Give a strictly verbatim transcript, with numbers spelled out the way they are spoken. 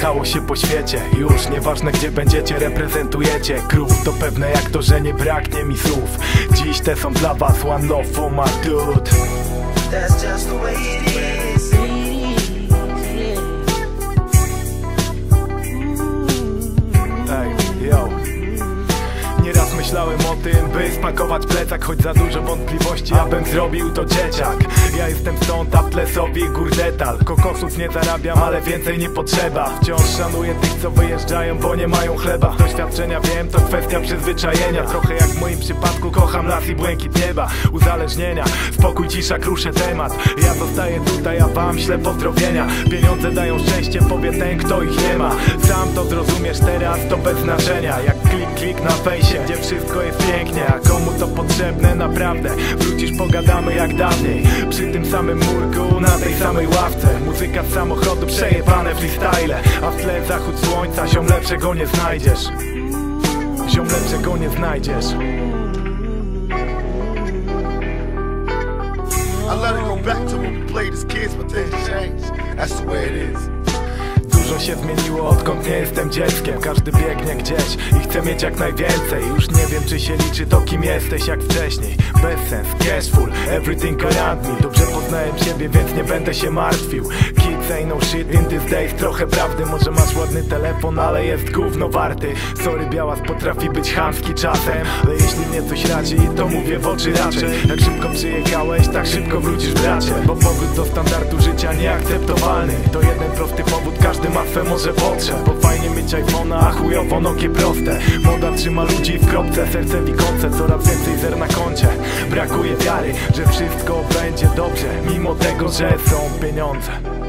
rozjechało się po świecie. Już nieważne gdzie będziecie, reprezentujecie crew. To pewne jak to, że nie braknie mi słów. Dziś te są dla was, one love for my dude. That's just the way it is. Ej, yo. Nieraz myślałem o tym, by spakować plecak, choć za dużo wątpliwości, abym zrobił to dzieciak. Ja jestem stąd, a w tle sobie gór detal. Kokosów nie zarabiam, ale więcej nie potrzeba. Wciąż szanuję tych, co wyjeżdżają, bo nie mają chleba. Doświadczenia wiem, to kwestia przyzwyczajenia. Trochę jak w moim przypadku, kocham las i błękit nieba. Uzależnienia, spokój, cisza, kruszę temat. Ja zostaję tutaj, a wam ślę pozdrowienia. Pieniądze dają szczęście, powie ten, kto ich nie ma. Sam to zrozumiesz teraz, to bez znaczenia. Jak klik, klik na fejsie, gdzie wszystko jest pięknie. A komu to potrzebne naprawdę? Wrócisz, pogadamy jak dawniej. Przy tym samym murku, na tej samej ławce. Muzyka z samochodu, przejebane freestyle. A w tle zachód słońca, ziom lepszego nie znajdziesz. Ziom lepszego nie znajdziesz. I let it go back to when we played as kids, but things changed. That's the way it is. Dużo się zmieniło, odkąd nie jestem dzieckiem. Każdy biegnie gdzieś i chce mieć jak najwięcej. Już nie wiem, czy się liczy to, kim jesteś jak wcześniej. Bezsens, cashful, everything around me. Dobrze poznałem siebie, więc nie będę się martwił. Kids ain't no shit in these days. Trochę prawdy, może masz ładny telefon, ale jest gówno warty. Sorry, Białas potrafi być chamski czasem, ale jeśli mnie coś radzi, to mówię w oczy raczej. Jak szybko przyjechałeś, tak szybko wrócisz, bracie. Bo powrót do standardu życia nieakceptowalny. To jeden prosty powód, każdy ma swe może potrzeb. Bo fajnie mieć iPhone'a, a chujowo nogie proste. Moda trzyma ludzi w kropce, serce wikące. Coraz więcej zer na koncie. Brakuje wiary, że wszystko będzie dobrze, mimo tego, że są pieniądze.